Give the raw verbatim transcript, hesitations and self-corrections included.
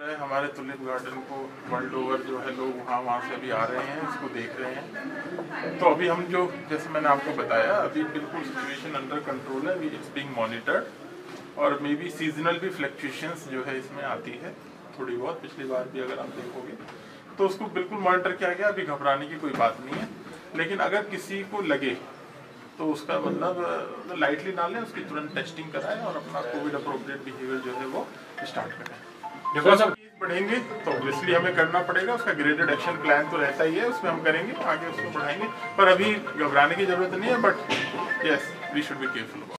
हमारे tulip garden को world over जो है लोग वहाँ वहाँ से अभी आ रहे हैं, इसको देख रहे हैं। तो अभी हम जो जैसे मैंने आपको बताया अभी बिल्कुल सिचुएशन अंडर कंट्रोल है, इट्स बीइंग मॉनिटर्ड और मे बी सीजनल भी फ्लक्चुएशंस जो है इसमें आती है थोड़ी बहुत, पिछली बार भी अगर आप देखोगे तो उसको बिल्कुल मॉनिटर किया गया। अभी घबराने की कोई बात नहीं है, लेकिन अगर किसी को लगे तो उसका मतलब लाइटली ना लें, उसकी तुरंत टेस्टिंग कराएं और अपना कोविड अप्रोप्रिएट बिहेवियर जो है वो स्टार्ट करें। देखो सब बढ़ेंगे तो ऑब्वियसली हमें करना पड़ेगा, उसका ग्रेडेड एक्शन प्लान तो रहता ही है, उसमें हम करेंगे, आगे उसको बढ़ाएंगे, पर अभी घबराने की जरूरत नहीं है। But yes we should be careful.